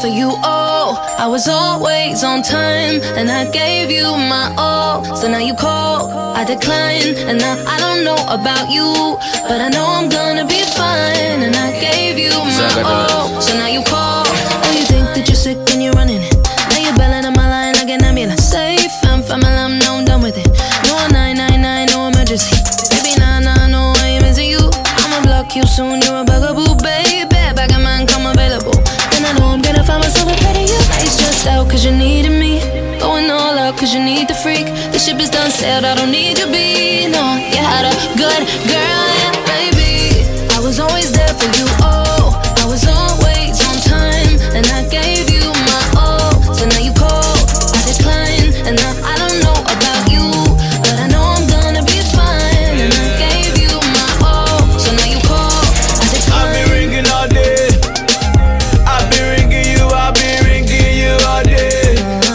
for you, oh. I was always on time, and I gave you my all. So now you call, I decline, and now I don't know about you, but I know I'm gonna be fine. And I gave you my all. So now you call, oh, you think that you're sick and you're running it. Now you're bailing on my line like an ambulance. Safe, I'm family, now I'm done with it. No 999, no emergency. Baby, nah, no, I ain't missing you. I'ma block you soon, you're a bugaboo, baby. Back of mine come available. And I know I'm gonna find myself a better you. Now you're stressed out cause you needed me. Going all out cause you need the freak. The ship is done sailed, I don't need you be. No, you had a good girl, yeah, baby. I was always there for you, oh. I was always on time, and I gave you my all. So now you call, I decline, and now I don't know about you, but I know I'm gonna be fine. And I gave you my all. So now you call, I decline. I've been ringing all day. I've been ringing you all day.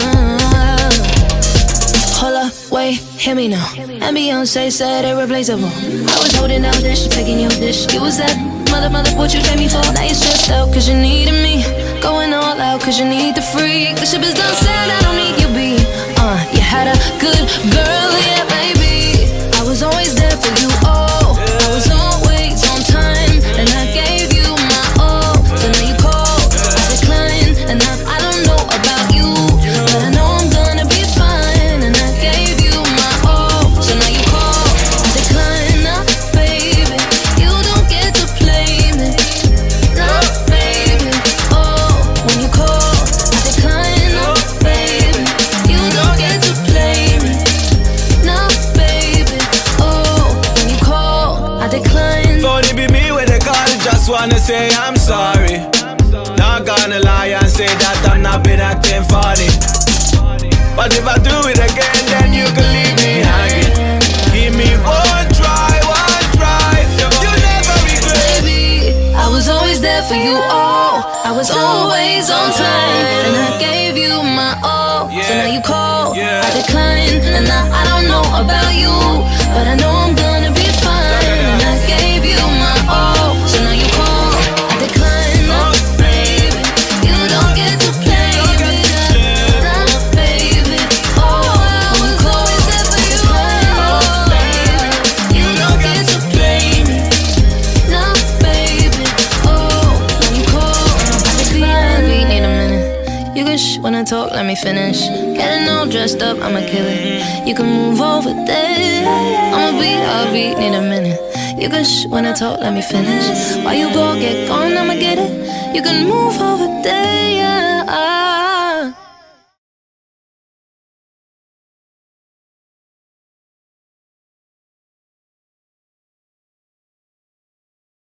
Hold up, wait, hear me now. And Beyonce said irreplaceable. I was holding out dish, taking your dish. You was that mother, what you take me for. Now you're stressed out cause you needed me. Going all out cause you need the freak. The ship is done said, I don't need you be. You had a good girl, yeah, baby. I was always there for you, oh. I was always on time, and I gave you my all. So now you call, I decline, and now I don't know about you, but I know I'm gonna be fine. And I gave you my all. So now you call, I decline, nah, baby. You don't get to play me, nah, baby. Oh, when you call, I decline, nah, baby. You don't get to play me, nah, baby. Oh, when you call, I decline. Phone be me when they call, just wanna say I'm sorry. Not gonna lie and say that I'm not been acting funny. But if I do it again, then you can leave me hanging. Give me one try. You never regret. Baby, I was always there for you, oh. I was always on time, and I gave you my all. So now you call, I decline, and now I don't know about you, but I know I'm gonna be fine. And I gave you my all. So now you call, I decline, nah, baby. You don't get to play me, nah, baby. Oh, when you call, I was there for you, oh, baby. You don't get to play me, nah, baby. Oh, when you call, I decline. We need a minute. You can when I talk, let me finish. Getting all dressed up, I'ma kill it. You can move over there. I'ma be heartbeat, need a minute. You can when I talk, let me finish. While you go, get gone, I'ma get it. You can move over there, yeah.